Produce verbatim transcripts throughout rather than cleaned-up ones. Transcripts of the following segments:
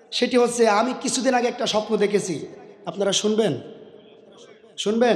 সেটি হচ্ছে, আমি কিছুদিন আগে একটা স্বপ্ন দেখেছি, আপনারা শুনবেন শুনবেন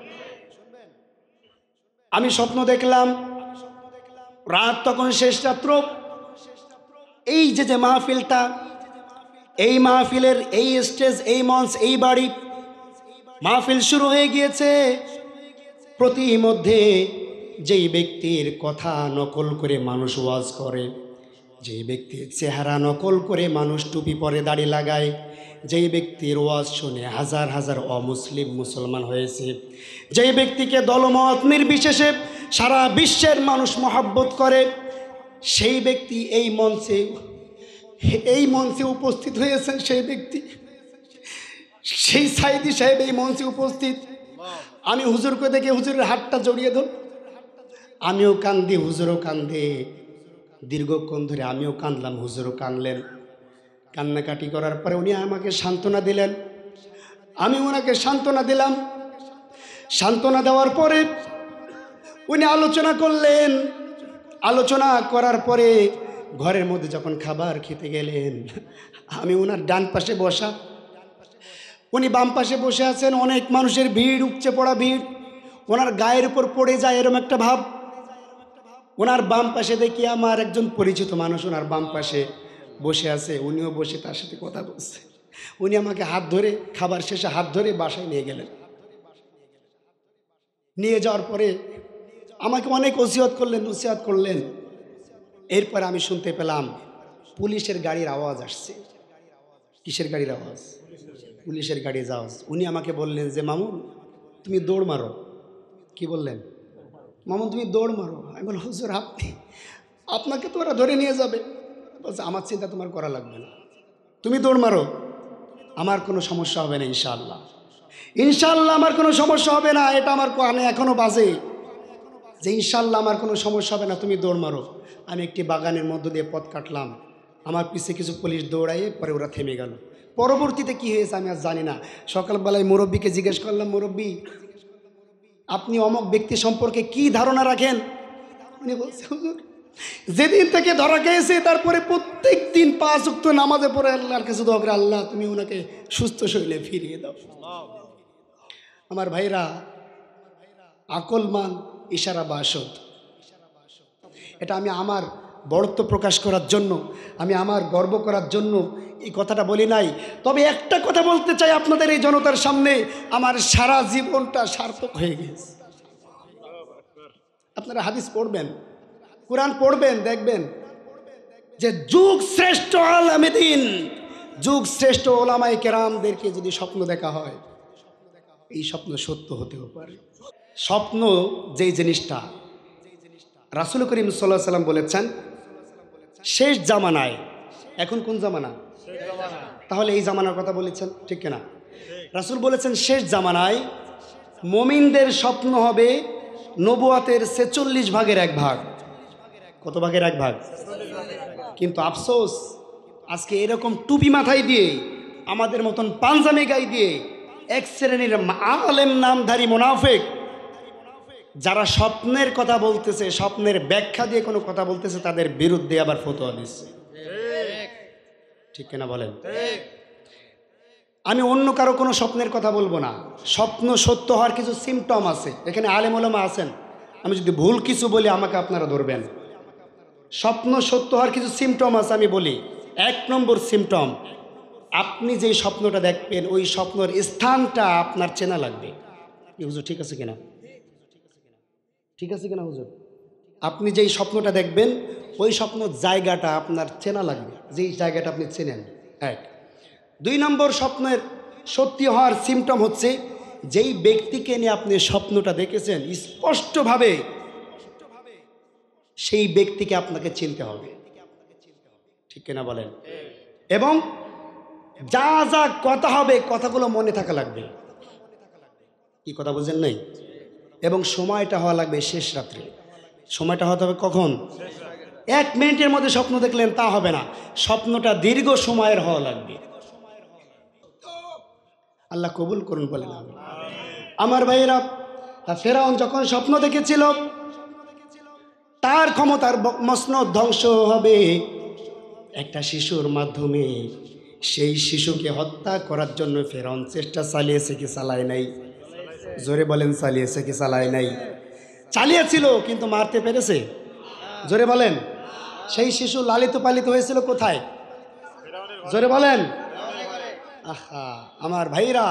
আমি স্বপ্ন দেখলাম, রাত তখন শেষ রাত্র। এই যে যে মাহফিলটা, এই মাহফিলের এই স্টেজ, এই মঞ্চ, এই বাড়ি, মাহফিল শুরু হয়ে গিয়েছে। প্রতি মধ্যে যেই ব্যক্তির কথা নকল করে মানুষ ওয়াজ করে, যেই ব্যক্তির চেহারা নকল করে মানুষ টুপি পরে দাড়ি লাগায়, যেই ব্যক্তির ওয়াজ শুনে হাজার হাজার অমুসলিম মুসলমান হয়েছে, যেই ব্যক্তিকে দলমত নির্বিশেষে সারা বিশ্বের মানুষ মহব্বত করে, সেই ব্যক্তি এই মঞ্চে এই মঞ্চে উপস্থিত হয়েছেন। সেই ব্যক্তি, সেই সাইদি সাহেব এই মঞ্চে উপস্থিত। আমি হুজুরকে দেখে হুজুরের হাতটা জড়িয়ে ধর, আমিও কান্দি, হুজুরও কান্দে। দীর্ঘক্ষণ ধরে আমিও কাঁদলাম, হুজুরও কাঁদলেন। কান্নাকাটি করার পরে উনি আমাকে সান্ত্বনা দিলেন, আমি ওনাকে সান্ত্বনা দিলাম। সান্ত্বনা দেওয়ার পরে উনি আলোচনা করলেন। আলোচনা করার পরে ঘরের মধ্যে যখন খাবার খেতে গেলেন, আমি ওনার ডান পাশে বসা, উনি বাম পাশে বসে আছেন। অনেক মানুষের ভিড়, উপচে পড়া ভিড়, ওনার গায়ের উপর পড়ে যায় এরকম একটা ভাব। ওনার বাম পাশে দেখি আমার একজন পরিচিত মানুষ ওনার বাম পাশে বসে আছে, উনিও বসে তার সাথে কথা বলছে। উনি আমাকে হাত ধরে, খাবার শেষে হাত ধরে বাসায় নিয়ে গেলেন। নিয়ে যাওয়ার পরে আমাকে অনেক ওসিয়ত করলেন, নসিহত করলেন। এরপর আমি শুনতে পেলাম পুলিশের গাড়ির আওয়াজ আসছে। কিসের গাড়ির আওয়াজ? পুলিশের গাড়ির আওয়াজ। উনি আমাকে বললেন যে মামুন তুমি দৌড় মারো। কি বললেন? মামুন তুমি দৌড় মারো। আমি বললাম হুজুর আপনি, আপনাকে তো ওরা ধরে নিয়ে যাবে। বলছে আমার চিন্তা তোমার করা লাগবে না, তুমি দৌড় মারো, আমার কোনো সমস্যা হবে না ইনশাআল্লাহ। ইনশাআল্লাহ আমার কোনো সমস্যা হবে না। এটা আমার কানে এখনো বাজে যে ইনশাআল্লাহ আমার কোনো সমস্যা হবে না, তুমি দৌড় মারো। আমি একটি বাগানের মধ্য দিয়ে পথ কাটলাম, আমার পিছে কিছু পুলিশ দৌড়াইয়ে পরে ওরা থেমে গেল। পরবর্তীতে কি হয়েছে আমি আর জানি না। সকালবেলায় মুরব্বীকে জিজ্ঞেস করলাম, মুরব্বী আপনি অমুক ব্যক্তি সম্পর্কে কি ধারণা রাখেন? উনি বলছে হুজুর যেদিন থেকে ধরা খেয়েছে তারপরে প্রত্যেক দিন পাঁচ ওয়াক্ত নামাজে পড়ে আল্লাহর কাছে দোয়া করে, আল্লাহ তুমি ওনাকে সুস্থ শরীরে ফিরিয়ে দাও। আমার ভাইরা, আকলমান ইশারা বাসদ, এটা আমি আমার বড়ত্ব প্রকাশ করার জন্য, আমি আমার গর্ব করার জন্য এই কথাটা বলি নাই। তবে একটা কথা বলতে চাই আপনাদের এই জনতার সামনে, আমার সারা জীবনটা সার্থক হয়ে গেছে। আপনারা হাদিস পড়বেন, কোরআন পড়বেন, দেখবেন যে যুগ শ্রেষ্ঠ আলেমে দ্বীন, যুগ শ্রেষ্ঠ ওলামায়ে কেরামদেরকে যদি স্বপ্ন দেখা হয়, এই স্বপ্ন সত্য হতেও পারে। স্বপ্ন যেই জিনিসটা, রাসূল করিম সাল্লাল্লাহু আলাইহি ওয়াসাল্লাম বলেছেন শেষ জামানায়, এখন কোন জামানা? তাহলে এই জামানার কথা বলেছেন, ঠিক কিনা? রাসূল বলেছেন শেষ জামানায় মুমিনদের স্বপ্ন হবে নবুয়াতের ছেচল্লিশ ভাগের এক ভাগ। কত ভাগের এক ভাগ? কিন্তু আফসোস আজকে এরকম টুপি মাথায় দিয়ে, আমাদের মতন পাঞ্জাবি গায়ে দিয়ে এক শ্রেণীর আলেম নামধারী মুনাফিক যারা স্বপ্নের কথা বলতেছে, স্বপ্নের ব্যাখ্যা দিয়ে কোনো কথা বলতেছে, তাদের বিরুদ্ধে আবার ফতোয়া দিচ্ছে, ঠিক কিনা বলেন? আমি অন্য কারো কোনো স্বপ্নের কথা বলবো না। স্বপ্ন সত্য হওয়ার কিছু সিমটম আছে, এখানে আলেম ওলামা আছেন, আমি যদি ভুল কিছু বলি আমাকে আপনারা ধরবেন। স্বপ্ন সত্য হওয়ার কিছু সিমটম আছে, আমি বলি। এক নম্বর সিমটম, আপনি যেই স্বপ্নটা দেখবেন ওই স্বপ্নের স্থানটা আপনার চেনা লাগবে। হুজুর ঠিক আছে কিনা? ঠিক আছে কিনা হুজুর? আপনি যেই স্বপ্নটা দেখবেন ওই স্বপ্ন জায়গাটা আপনার চেনা লাগবে, যেই জায়গাটা আপনি চেনেন। এক। দুই নম্বর স্বপ্নের সত্যি হওয়ার সিমটম হচ্ছে যেই ব্যক্তিকে নিয়ে আপনি স্বপ্নটা দেখেছেন স্পষ্টভাবে সেই ব্যক্তিকে আপনাকে চিনতে হবে, ঠিক কিনা বলেন? এবং যা যা কথা হবে কথাগুলো মনে থাকা লাগবে। কি কথা বুঝেন নাই? এবং সময়টা হওয়া লাগবে শেষ রাত্রে। সময়টা হতে হবে কখন? এক মিনিটের মধ্যে স্বপ্ন দেখলেন তা হবে না, স্বপ্নটা দীর্ঘ সময়ের হওয়া লাগবে। আল্লাহ কবুল করুন বলেন আমিন। আমার ভাইয়েরা, ফেরাউন যখন স্বপ্ন দেখেছিল তার ক্ষমতার মসনদ ধ্বংস হবে একটা শিশুর মাধ্যমে, সেই শিশুকে হত্যা করার জন্য ফেরাউন চেষ্টা চালিয়েছে কি চালায় নাই? জোরে বলেন, চালিয়েছে কি চালায় নাই? চালিয়েছিল, কিন্তু মারতে পেরেছে? জোরে বলেন। সেই শিশু লালিত পালিত হয়েছিল কোথায়? জোরে বলেন। আহা আমার ভাইরা,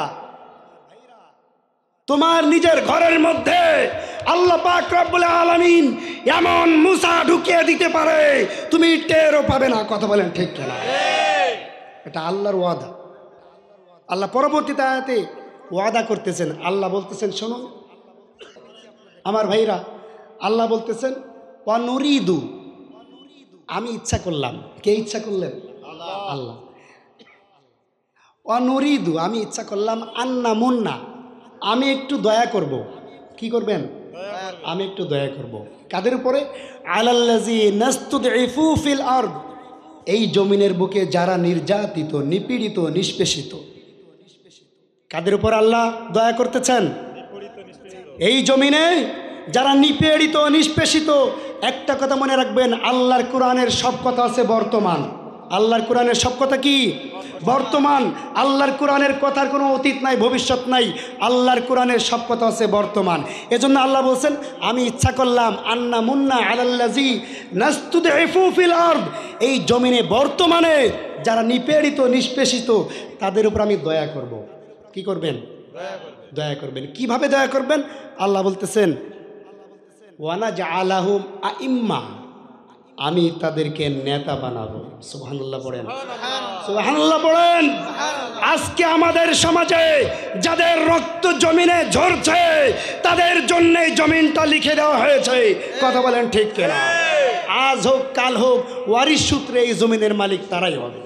তোমার নিজের ঘরের মধ্যে আল্লাহ পাক রব্বুল আলামিন এমন মুসা ঢুকিয়ে দিতে পারে তুমি টেরও পাবে না। কথা বলেন ঠিক কিনা? এটা আল্লাহর ওয়াদা। আল্লাহ পরবর্তীতে আয়াতে ওয়াদা করতেছেন, আল্লাহ বলতেছেন শোনো আমার ভাইরা, আল্লাহ বলতেছেন ওয়া নুরিদু, আমি ইচ্ছা করলাম। কে ইচ্ছা করলেন? আল্লাহ। ওয়া নুরিদু, আমি ইচ্ছা করলাম, আন্না মুন্না, আমি একটু দয়া করব। কি করবেন? আমি একটু দয়া করব। কাদের উপরে? আলাল্লাযী নাস্তুদঈফু ফিল আরদ, এই জমিনের বুকে যারা নির্যাতিত, নিপীড়িত, নিষ্পেষিত। কাদের উপর আল্লাহ দয়া করতেছেন? এই জমিনে যারা নিপীড়িত, নিষ্পেষিত। একটা কথা মনে রাখবেন, আল্লাহর কোরআনের সব কথা আছে বর্তমান। আল্লাহর কোরআনের সব কথা কি? বর্তমান। আল্লাহর কোরআনের কথার কোনো অতীত নাই, ভবিষ্যৎ নাই। আল্লাহর কোরআনের সব কথা আছে বর্তমান। এজন্য আল্লাহ বলছেন আমি ইচ্ছা করলাম আন্না মুন্না আলাল্লাযী নাস্তুদঈফু ফিল আরদ, এই জমিনে বর্তমানে যারা নিপীড়িত, নিষ্পেষিত তাদের উপর আমি দয়া করব। কি করবেন? দয়া করবেন। কিভাবে দয়া করবেন? আল্লাহ বলতেছেন ওয়ানাজআলাহুম আইম্মা, আমি তাদেরকে নেতা বানাবো। সুবহানাল্লাহ পড়েন, সুবহানাল্লাহ পড়েন। আজকে আমাদের সমাজে যাদের রক্ত জমিনে ঝরছে তাদের জন্য জমিনটা লিখে দেওয়া হয়েছে। কথা বলেন ঠিক কিনা? আজ হোক কাল হোক ওয়ারিশ সূত্রে এই জমিনের মালিক তারাই হবে।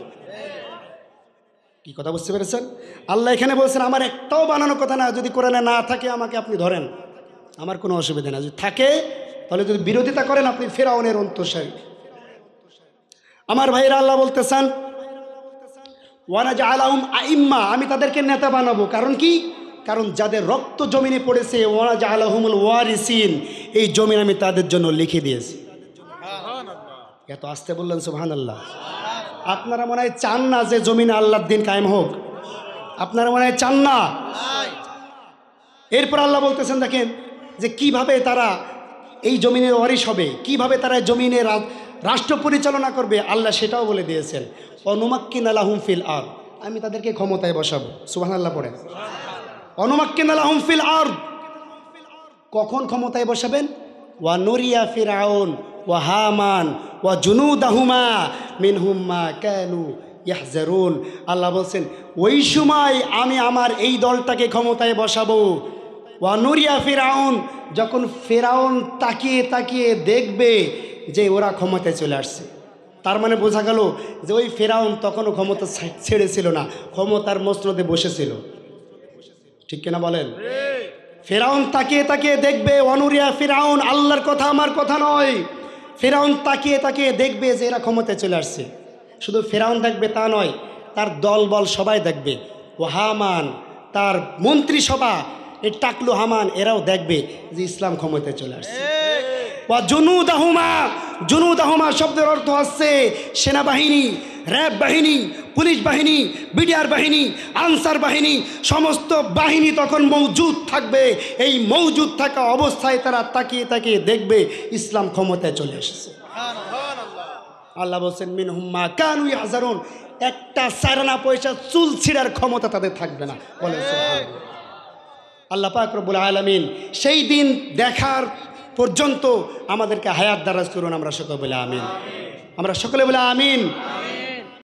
কি কথা বুঝতে পেরেছেন? আল্লাহ এখানে বলছেন আমার একটাও বানানো কথা না, যদি কোরআনে না থাকে আমাকে আপনি ধরেন, আমার কোনো অসুবিধা না। যদি থাকে তাহলে যদি বিরোধিতা করেন আপনি ফেরাউনের অন্তঃসারী। আমার ভাইরা, আল্লাহ বলতেছেন ওয়ানাজআলাহুম আইম্মা, আমি তাদেরকে নেতা বানাবো। কারণ কি? কারণ যাদের রক্ত জমিনে পড়েছে, ওয়ানাজআলাহুমুল ওয়ারিসিন, এই জমিন আমি তাদের জন্য লিখে দিয়েছি। এত আসতে বললেন সুবহানাল্লাহ। আপনারা মনে হয় চান না যে জমিনে আল্লাহর দিন কায়েম হোক? আপনারা মনে হয় চান না? এরপর আল্লাহ বলতেছেন দেখেন যে কিভাবে তারা এই জমিনের ওয়ারিশ হবে, কিভাবে তারা জমিনের রাষ্ট্র পরিচালনা করবে। আল্লাহ সেটাও বলে দিয়েছেন অনুমাক্কিনা লাহুম ফিল আরদ, আমি তাদেরকে ক্ষমতায় বসাবো। সুবহানাল্লাহ পড়েন। অনুমাক্কিনা লাহুম ফিল আরদ, কখন ক্ষমতায় বসাবেন? ওয়া নুরিয়া ফিরআউন ওয়া হামান ওয়া জুনুদাহুমা মিনহুম মা কানু ইয়াহজারুন। আল্লাহ বলছেন ওই সময় আমি আমার এই দলটাকে ক্ষমতায় বসাবো। ওয়া নুরিয়া ফিরআউন, যখন ফেরাউন তাকিয়ে তাকিয়ে দেখবে যে ওরা ক্ষমতায় চলে আসছে, তার মানে বোঝা গেল যে ওই ফেরাউন তখনও ক্ষমতা ছেড়েছিল না, ক্ষমতার মসনদে বসেছিল। ঠিক কিনা বলেন? ফেরাউন তাকিয়ে তাকিয়ে দেখবে, অনুরিয়া ফিরআউন, আল্লাহর কথা আমার কথা নয়। ফেরাউন তাকিয়ে তাকিয়ে দেখবে যে এরা ক্ষমতায় চলে আসছে। শুধু ফেরাউন দেখবে তা নয়, তার দলবল সবাই দেখবে। ও হামান, তার মন্ত্রিসভা, এই টাকলু হামান, এরাও দেখবে যে ইসলাম ক্ষমতায় চলে আসছে। ওয়া জুনুদাহুমা, জুনুদাহুমা শব্দের অর্থ হচ্ছে সেনাবাহিনী, র্যাব বাহিনী, পুলিশ বাহিনী, বিডিআর বাহিনী, আনসার বাহিনী, সমস্ত বাহিনী তখন মৌজুদ থাকবে। এই মৌজুদ থাকা অবস্থায় তারা তাকিয়ে তাকিয়ে দেখবে ইসলাম ক্ষমতায় চলে এসেছে। আল্লাহ বলছেন মিনহুম মা কানু ইয়াহজারুন, একটা সারানা পয়সা চুল ছিঁড়ার ক্ষমতা তাদের থাকবে না। বলেন সুবহানাল্লাহ। আল্লাহ পাক রব্বুল আলামিন সেই দিন দেখার পর্যন্ত আমাদেরকে হায়াত দারাজ করুন। আমরা সকলে বলে আমিন। আমরা সকলে বলে আমিন।